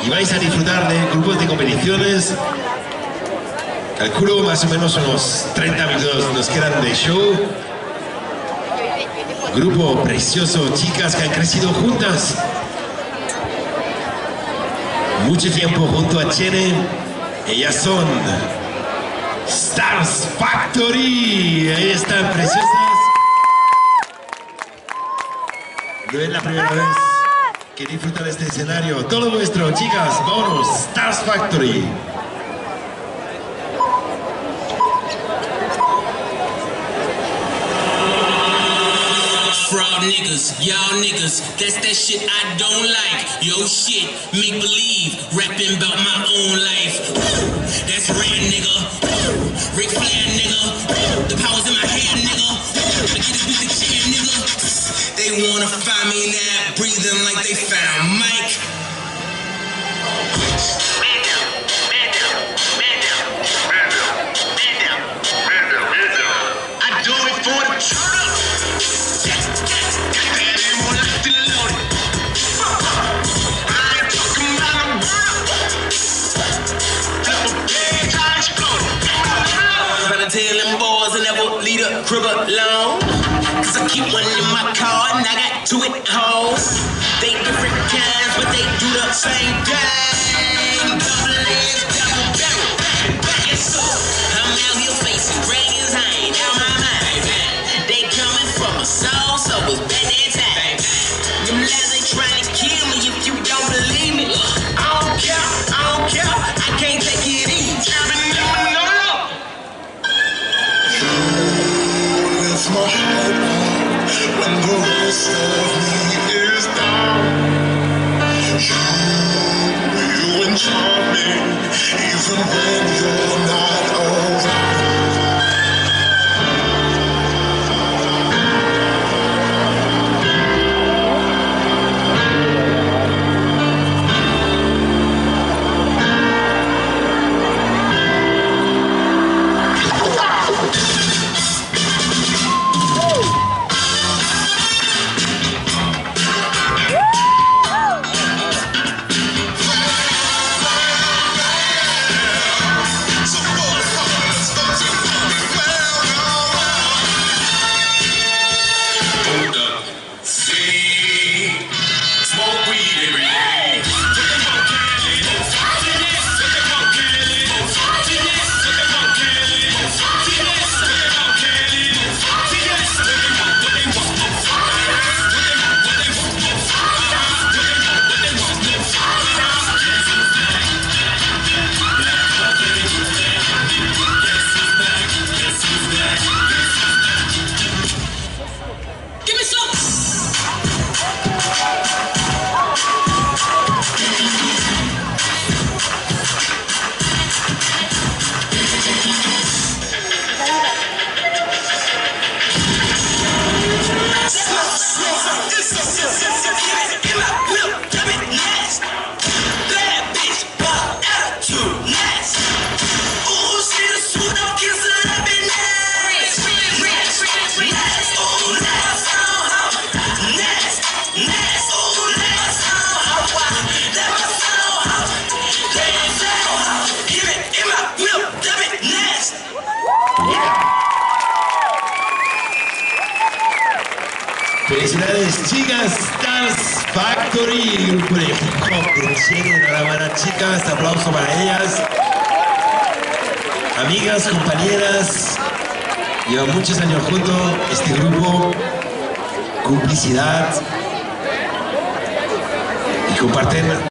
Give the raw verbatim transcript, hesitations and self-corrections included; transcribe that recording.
y vais a disfrutar de grupos de competiciones. Calculo más o menos unos treinta minutos nos quedan de show. Grupo precioso, chicas que han crecido juntas. Mucho tiempo junto a Chene. Ellas son Stars Factory. Ahí están, preciosas. No es la primera vez que disfrutan de este escenario. Todo vuestro, chicas. Vámonos, Stars Factory. Fraud niggas, y'all niggas, that's that shit I don't like. Yo shit, make believe, rapping about my own life. That's rare nigga, Ric Flair nigga, the power's in my hair nigga, I get it with the chair nigga. They wanna find me now, breathing like they found Mike. Man down, man down, man down, man down, man down, man down, man down. I do it for the truth. Tell them boys I never leave a crib alone, cause I keep one in my car and I got two at home. They different kinds but they do the same thing. Double edged, double barrel, back and forth. I'm out here facing dragons, I ain't out my mind. They coming from a soul, so it's bad that time. Them lies ain't trying to kill me if you don't believe me. I don't care, I don't care, I can't take it easy. My heart up when the rest of me is down. You, you enchant me even when you're not around. Felicidades, chicas, Stars Factory, grupo de hip hop de Chene, enhorabuena, chicas, aplauso para ellas. Amigas, compañeras, llevan muchos años juntos este grupo, complicidad y comparten